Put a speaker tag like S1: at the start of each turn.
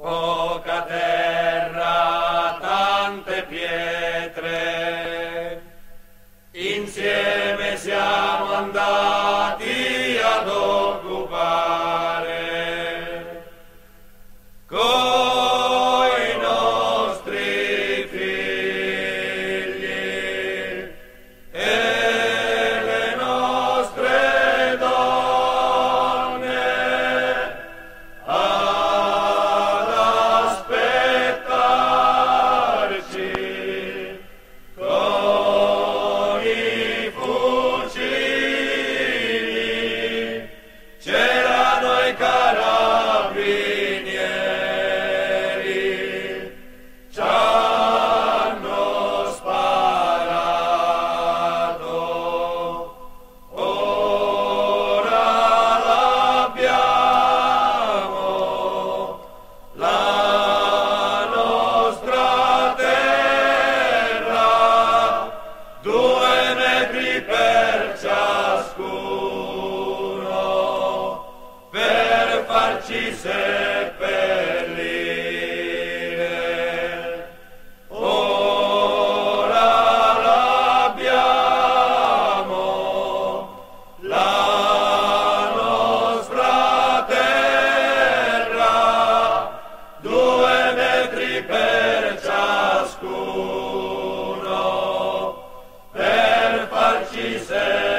S1: Poca terra, tante pietre, insieme siamo andati ad occupare coi nostri figli e le nostre donne ad aspettarci con i fucili. C'erano i carabinieri, ci hanno sparato, ora l'abbiamo, la nostra terra, 2 metri per ciascuno, per farci seppellire. Ora l'abbiamo, la nostra terra, 2 metri per ciascuno, per farci seppellire.